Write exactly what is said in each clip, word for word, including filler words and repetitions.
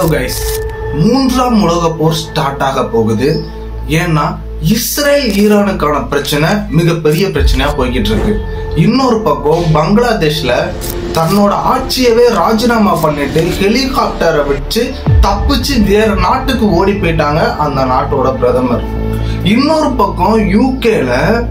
Hello guys, மூன்றாம் உலக போர் start ஆக போகுது. ஏன்னா இஸ்ரேல் ஈரானுக்கான பிரச்சனை மிகப்பெரிய பிரச்சனையா போய்கிட்டு இருக்கு. இன்னொரு பக்கம் பங்களாதேஷ்ல தன்னோட ஆட்சியவே ராஜினாமா பண்ணிட்டு ஹெலிகாப்டரை வச்சு தப்பிச்சு வேற நாட்டுக்கு ஓடி போயிட்டாங்க அந்த நாட்டோட பிரதமர். இன்னொரு பக்கம் யூகேல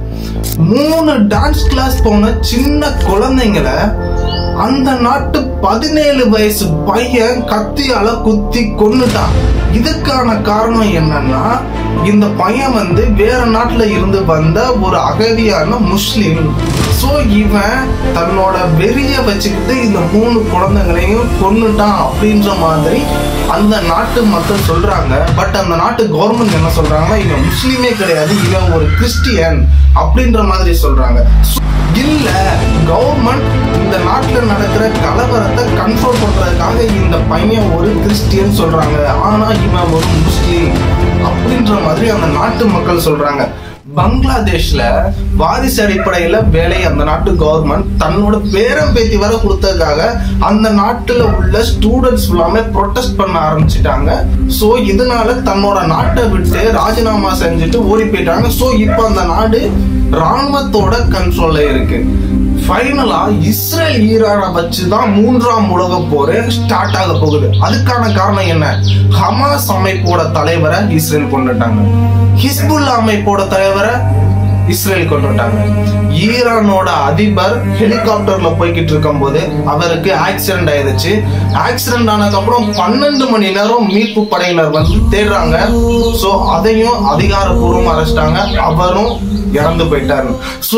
மூணு டான்ஸ் கிளாஸ் போன சின்ன குழந்தைங்களை அந்த நாட்டு பதினேழு வயசு பையன் கத்தியால குத்தி கொன்னுட்டான். இதுக்கான காரணம் என்னன்னா, இந்த பையன் வந்து வேற நாட்டுல இருந்து வந்த ஒரு அகதியான முஸ்லிம். சோ இவன் தன்னோட வெறிய வச்சுக்கிட்டு இந்த மூணு குழந்தைகளையும் கொன்னுட்டான் அப்படின்ற மாதிரி அந்த நாட்டு மக்கள் சொல்றாங்க. பட் அந்த நாட்டு கவர்மெண்ட் என்ன சொல்றாங்கன்னா, இவன் முஸ்லீமே கிடையாது, இவன் ஒரு கிறிஸ்டியன் அப்படின்ற மாதிரி சொல்றாங்க. இல்ல, கவர்மெண்ட் இந்த நாட்டுல நடக்கிற கலவரத்தை கண்ட்ரோல் பண்றதுக்காக இந்த பையன் ஒரு கிறிஸ்டியன் சொல்றாங்க, ஆனா இவன் ஒரு முஸ்லீம் அப்படின்ற மாதிரி அந்த நாட்டு மக்கள் சொல்றாங்க. பங்களாதேஷ்ல வாரிசு அடிப்படையில வேலை அந்த நாட்டு கவர்மெண்ட் தன்னோட பேரம் பேத்தி வர கொடுத்ததுக்காக அந்த நாட்டுல உள்ள ஸ்டூடெண்ட்ஸ் எல்லாமே ப்ரொடெஸ்ட் பண்ண ஆரம்பிச்சுட்டாங்க. சோ இதனால தன்னோட நாட்டை விட்டு ராஜினாமா செஞ்சுட்டு ஓடி போயிட்டாங்க. சோ இப்ப அந்த நாடு ராணுவத்தோட கண்ட்ரோல்ல இருக்கு. ஃபைனலா இஸ்ரேல் ஈரானை வச்சுதான் மூன்றாம் உலக போரே ஸ்டார்ட் ஆக போகுது. அதுக்கான காரணம் என்ன? ஹமாஸ் அமைப்போட தலைவரை இஸ்ரேல் கொண்டுட்டாங்க, ஹிஸ்புல்லா அமைப்போட தலைவரை இஸ்ரேல் கொண்டுட்டாங்க. ஈரானோட அதிபர் ஹெலிகாப்டர்ல போய்கிட்டு இருக்கும் போது அவருக்கு ஆக்சிடென்ட் ஆயிடுச்சு. ஆக்சிடென்ட் ஆனதுக்கு அப்புறம் பன்னெண்டு மணி நேரம் மீட்பு படையினர் வந்து தேடுறாங்க. சோ அதையும் அதிகாரப்பூர்வமா அரெஸ்டாங்க, அவரும் இறந்து போயிட்டாரு. சோ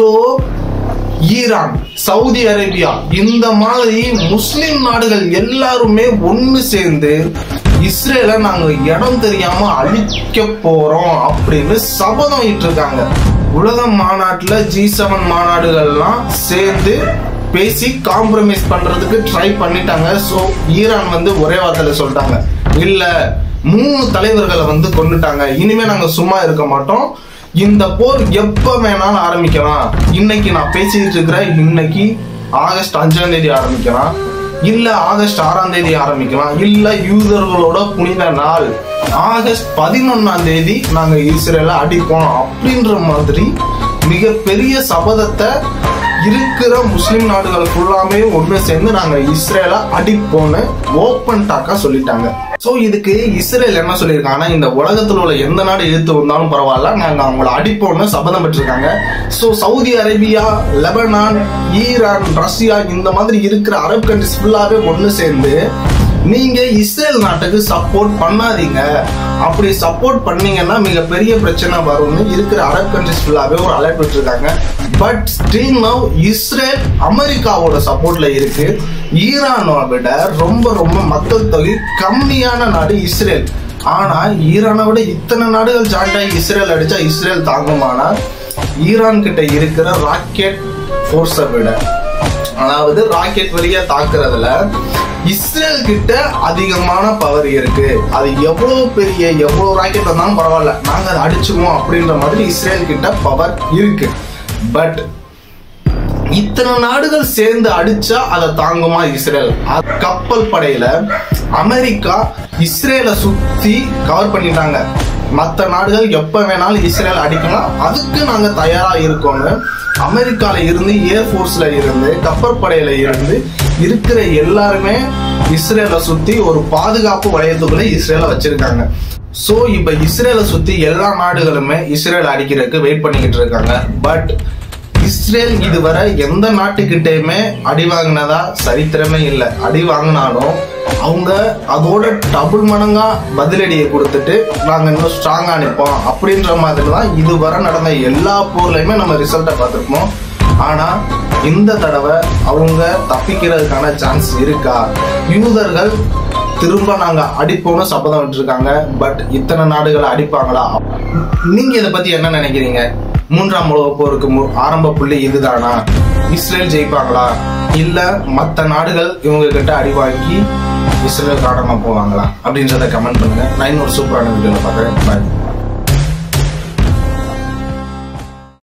ஈரான், சவுதி அரேபியா இந்த மாதிரி முஸ்லிம் நாடுகள் எல்லாருமே ஒண்ணு சேர்ந்து இஸ்ரேல நாங்க இடம் தெரியாம அழிக்க போறோம் அப்படின்னு சபதம் இட்டு இருக்காங்க. உலக மாநாட்டுல ஜி செவன் மாநாடுகள்லாம் சேர்ந்து பேசி காம்ப்ரமைஸ் பண்றதுக்கு ட்ரை பண்ணிட்டாங்க. சோ ஈரான் வந்து ஒரே வார்த்தையில சொல்லிட்டாங்க, இல்ல மூணு தலைவர்களை வந்து கொண்டுட்டாங்க, இனிமே நாங்க சும்மா இருக்க மாட்டோம், இந்த போர் எப்ப வேணாலும் ஆரம்பிக்கலாம். இன்னைக்கு நான் பேசிட்டு இருக்கிற இன்னைக்கு ஆகஸ்ட் அஞ்சாம் தேதி ஆரம்பிக்கலாம், இல்ல ஆகஸ்ட் ஆறாம் தேதி ஆரம்பிக்கலாம், இல்ல யூதர்களோட புனித நாள் ஆகஸ்ட் பதினொன்னாம் தேதி நாங்க இஸ்ரேல அடிப்போம் அப்படின்ற மாதிரி மிகப்பெரிய சபதத்தை இருக்கிற முஸ்லிம் நாடுகள் ஃபுல்லாமே ஒண்ணு சேர்ந்து நாங்க இஸ்ரேல அடிப்போம்னு ஓப்பன் டாக்கா சொல்லிட்டாங்க. சோ இதுக்கு இஸ்ரேல் என்ன சொல்லியிருக்காங்கன்னா, இந்த உலகத்துல உள்ள எந்த நாடு எதிர்த்து வந்தாலும் பரவாயில்ல, நாங்க அவங்கள அடிப்போம்னு சபதம் பெற்றிருக்காங்க. So Saudi Arabia, Lebanon, Iran, Russia இந்த மாதிரி இருக்கிற அரபு கண்ட்ரிஸ் ஃபுல்லாவே ஒண்ணு சேர்ந்து நீங்க இஸ்ரேல் நாட்டுக்கு சப்போர்ட் பண்ணாதீங்க, அப்படி சப்போர்ட் பண்ணீங்கன்னா மிகப்பெரிய பிரச்சனை வரும்னு இருக்கிற அரபு கண்ட்ரிஸ் ஃபுல்லாவே ஒரு அலர்ட் விட்டுருக்காங்க. பட் ஸ்டில் நவ் இஸ்ரேல் அமெரிக்காவோட சப்போர்ட்ல இருக்கு. ஈரானை விட ரொம்ப ரொம்ப மக்கள் தொகை கம்மியான நாடு இஸ்ரேல். ஆனா ஈரானை விட இத்தனை நாடுகள் ஜாயிண்ட் ஆகி இஸ்ரேல் அடிச்சா இஸ்ரேல் தாங்குமானா? ஈரான் கிட்ட இருக்கிற ராக்கெட் போர்ஸை விட, அதாவது ராக்கெட் வழியா தாக்குறதுல இஸ்ரேல் கிட்ட அதிகமான பவர் இருக்கு. அது எவ்வளவு பெரிய எவ்வளவு ராக்கெட் வந்தாலும் பரவாயில்ல, நாங்க அதை அடிச்சுவோம் அப்படின்ற மாதிரி இஸ்ரேல் கிட்ட பவர் இருக்கு. பட் இத்தனை நாடுகள் சேர்ந்து அடிச்சா அதை தாங்குமா இஸ்ரேல்? கப்பல் படையில அமெரிக்கா இஸ்ரேலை சுத்தி கவர் பண்ணிட்டாங்க. மற்ற நாடுகள் எப்ப வேணாலும் இஸ்ரேல் அடிக்கலாம், அதுக்கு நாங்க தயாரா இருக்கோம்னு அமெரிக்கால இருந்து, ஏர்போர்ஸ்ல இருந்து, கப்பற்படையில இருந்து இருக்கிற எல்லாருமே இஸ்ரேலை சுத்தி ஒரு பாதுகாப்பு வளையத்துக்குள்ள இஸ்ரேலை வச்சிருக்காங்க. சோ இப்ப இஸ்ரேலை சுத்தி எல்லா நாடுகளுமே இஸ்ரேல் அடிக்கிறதுக்கு வெயிட் பண்ணிக்கிட்டு இருக்காங்க. பட் இஸ்ரேல் இதுவரை எந்த நாட்டுக்கிட்டயுமே அடி வாங்கினதா சரித்திரமே இல்லை. அடி வாங்கினாலும் அவங்க அதோட டபுள் மடங்கா பதிலடியை கொடுத்துட்டு நாங்க இன்னும் ஸ்ட்ராங்கா நிற்போம் அப்படின்ற மாதிரி தான் இதுவரை நடந்த எல்லா போர்லயுமே நம்ம ரிசல்ட்டை பார்த்துருப்போம். ஆனா இந்த தடவை அவங்க தப்பிக்கிறதுக்கான சான்ஸ் இருக்கா? யூதர்கள் திரும்ப நாங்க அடிப்போம்னு சபதம் விட்டுருக்காங்க. பட் இத்தனை நாடுகளை அடிப்பாங்களா? நீங்க இதை பத்தி என்ன நினைக்கிறீங்க? மூன்றாம் உலக போருக்கு ஆரம்ப புள்ளி இதுதானா? இஸ்ரேல் ஜெயிப்பாங்களா, இல்ல மற்ற நாடுகள் இவங்க கிட்ட அடி வாங்கி இஸ்ரேல் காரணமா போவாங்களா அப்படின்றத கமெண்ட் பண்ணுங்க. நான் இன்னொரு சூப்பரான வீடியோல பாக்குறேன். பாய்.